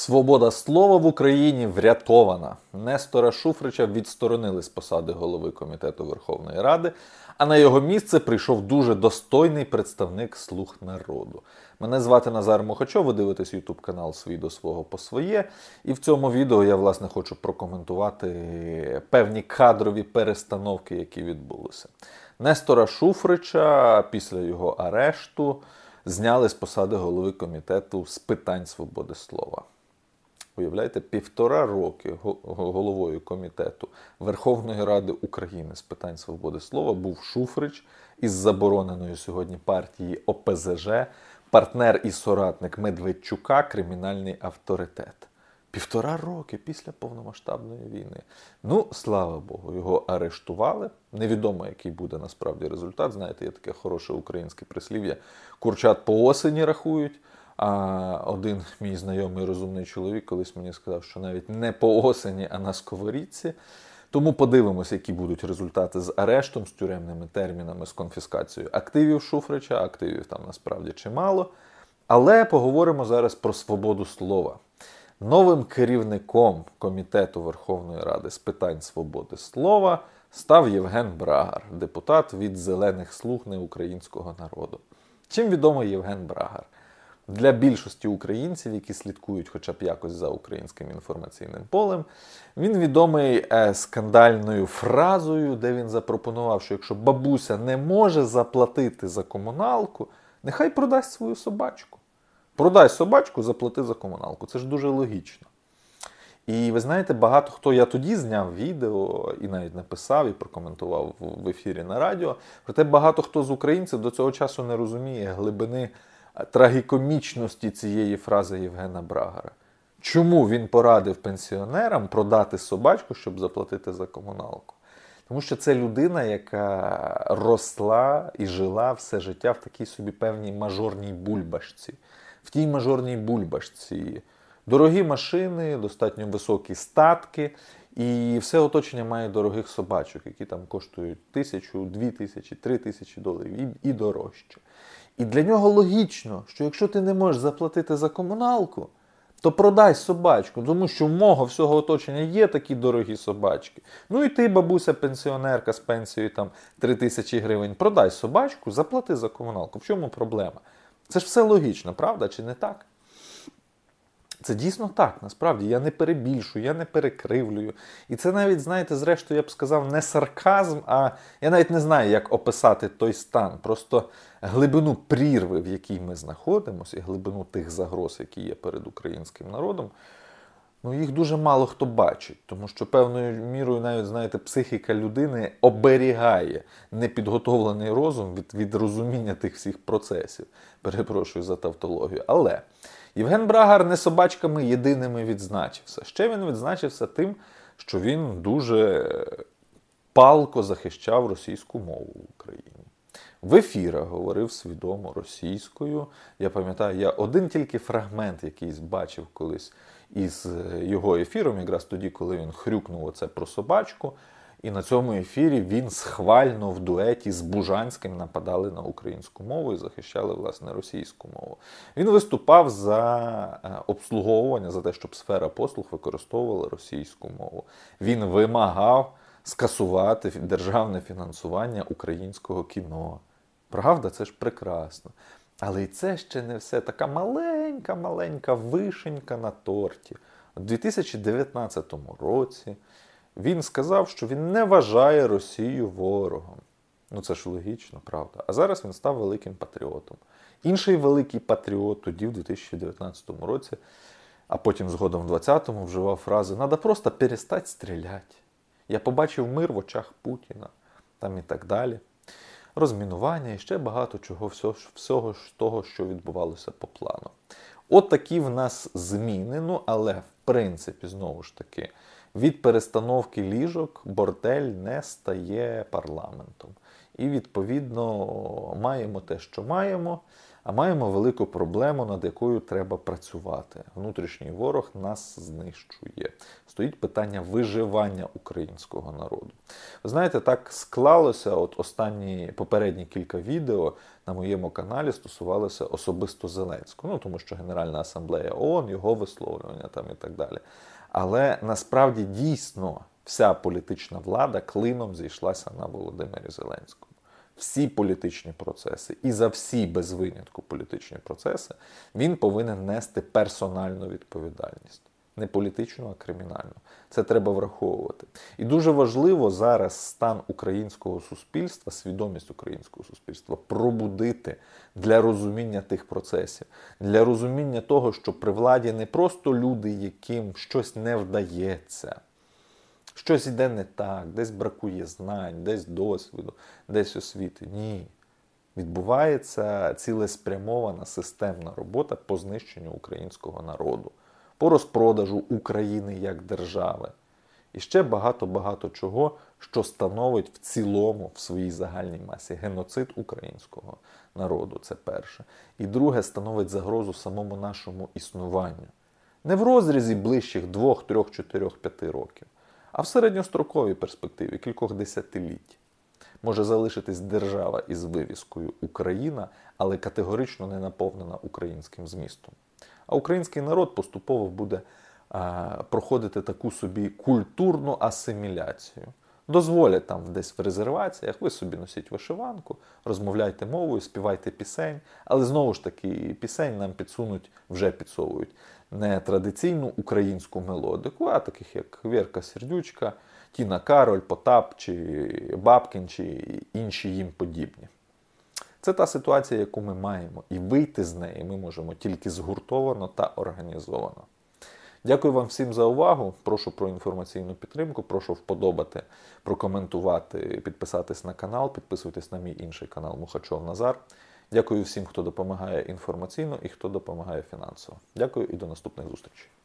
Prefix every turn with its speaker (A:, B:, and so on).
A: Свобода слова в Україні врятована. Нестора Шуфрича відсторонили з посади голови Комітету Верховної Ради, а на його місце прийшов дуже достойний представник «Слуг народу». Мене звати Назар Мухачов, ви дивитесь YouTube канал «Свій до свого по своє». І в цьому відео я, власне, хочу прокоментувати певні кадрові перестановки, які відбулися. Нестора Шуфрича після його арешту зняли з посади голови Комітету з питань свободи слова. Уявляєте, 1,5 роки головою Комітету Верховної Ради України з питань свободи слова був Шуфрич із забороненої сьогодні партії ОПЗЖ, партнер і соратник Медведчука, кримінальний авторитет. 1,5 роки після повномасштабної війни. Ну, слава Богу, його арештували. Невідомо, який буде насправді результат. Знаєте, є таке хороше українське прислів'я. Курчат по осені рахують. А один мій знайомий розумний чоловік колись мені сказав, що навіть не по осені, а на сковорідці. Тому подивимося, які будуть результати з арештом, з тюремними термінами, з конфіскацією активів Шуфрича. Активів там насправді чимало. Але поговоримо зараз про свободу слова. Новим керівником Комітету Верховної Ради з питань свободи слова став Євген Брагар, депутат від «Зелених слуг неукраїнського народу». Чим відомий Євген Брагар? Для більшості українців, які слідкують хоча б якось за українським інформаційним полем, він відомий скандальною фразою, де він запропонував, що якщо бабуся не може заплатити за комуналку, нехай продасть свою собачку. Продай собачку, заплати за комуналку. Це ж дуже логічно. І ви знаєте, багато хто, я тоді зняв відео і навіть написав і прокоментував в ефірі на радіо, проте багато хто з українців до цього часу не розуміє глибини трагікомічності цієї фрази Євгена Брагара. Чому він порадив пенсіонерам продати собачку, щоб заплатити за комуналку? Тому що це людина, яка росла і жила все життя в такій собі певній мажорній бульбашці. В тій мажорній бульбашці дорогі машини, достатньо високі статки, і все оточення має дорогих собачок, які там коштують 1000, 2000, 3000 доларів і дорожче. І для нього логічно, що якщо ти не можеш заплатити за комуналку, то продай собачку, тому що в мого всього оточення є такі дорогі собачки. Ну і ти, бабуся, пенсіонерка з пенсією там 3000 гривень, продай собачку, заплати за комуналку. В чому проблема? Це ж все логічно, правда, чи не так? Це дійсно так, насправді. Я не перебільшую, я не перекривлюю. І це навіть, знаєте, зрештою, я б сказав, не сарказм, а я навіть не знаю, як описати той стан. Просто глибину прірви, в якій ми знаходимося, і глибину тих загроз, які є перед українським народом, ну, їх дуже мало хто бачить. Тому що певною мірою навіть, знаєте, психіка людини оберігає непідготовлений розум від розуміння тих всіх процесів. Перепрошую за тавтологію. Але Євген Брагар не собачками єдиними відзначився. Ще він відзначився тим, що він дуже палко захищав російську мову в Україні. В ефірах говорив свідомо російською. Я пам'ятаю, я один тільки фрагмент якийсь бачив колись із його ефіром, якраз тоді, коли він хрюкнув оце про собачку. І на цьому ефірі він схвально в дуеті з Бужанським нападали на українську мову і захищали, власне, російську мову. Він виступав за обслуговування, за те, щоб сфера послуг використовувала російську мову. Він вимагав скасувати державне фінансування українського кіно. Правда? Це ж прекрасно. Але і це ще не все. Така маленька вишенька на торті. У 2019 році він сказав, що він не вважає Росію ворогом. Ну це ж логічно, правда. А зараз він став великим патріотом. Інший великий патріот тоді, в 2019 році, а потім згодом в 2020-му вживав фрази «Надо просто перестать стріляти. Я побачив мир в очах Путіна». Там і так далі. Розмінування і ще багато чого, всього того, що відбувалося по плану. От такі в нас зміни, ну але в принципі, знову ж таки, від перестановки ліжок бордель не стає парламентом. І, відповідно, маємо те, що маємо, а маємо велику проблему, над якою треба працювати. Внутрішній ворог нас знищує. Стоїть питання виживання українського народу. Ви знаєте, так склалося, попередні кілька відео на моєму каналі стосувалося особисто Зеленського. Тому що Генеральна асамблея ООН, його висловлювання там і так далі. Але насправді дійсно вся політична влада клином зійшлася на Володимирі Зеленському. Всі політичні процеси і за всі без винятку політичні процеси він повинен нести персональну відповідальність. Не політичну, а кримінальну. Це треба враховувати. І дуже важливо зараз стан українського суспільства, свідомість українського суспільства пробудити для розуміння тих процесів. Для розуміння того, що при владі не просто люди, яким щось не вдається, щось йде не так, десь бракує знань, десь досвіду, десь освіти. Ні. Відбувається цілеспрямована системна робота по знищенню українського народу, по розпродажу України як держави. І ще багато-багато чого, що становить в цілому, в своїй загальній масі, геноцид українського народу. Це перше. І друге, становить загрозу самому нашому існуванню. Не в розрізі ближчих 2, 3, 4, 5 років, а в середньостроковій перспективі кількох десятиліть. Може залишитись держава із вивіскою «Україна», але категорично не наповнена українським змістом. А український народ поступово буде проходити таку собі культурну асиміляцію. Дозволять там десь в резерваціях, ви собі носіть вишиванку, розмовляйте мовою, співайте пісень, але знову ж таки пісень нам вже підсовують не традиційну українську мелодику, а таких як Вірка Сердючка, Тіна Кароль, Потап, чи Бабкін, чи інші їм подібні. Це та ситуація, яку ми маємо, і вийти з неї ми можемо тільки згуртовано та організовано. Дякую вам всім за увагу, прошу про інформаційну підтримку, прошу вподобати, прокоментувати, підписатись на канал, підписуйтесь на мій інший канал Мухачов Назар. Дякую всім, хто допомагає інформаційно і хто допомагає фінансово. Дякую і до наступних зустрічей.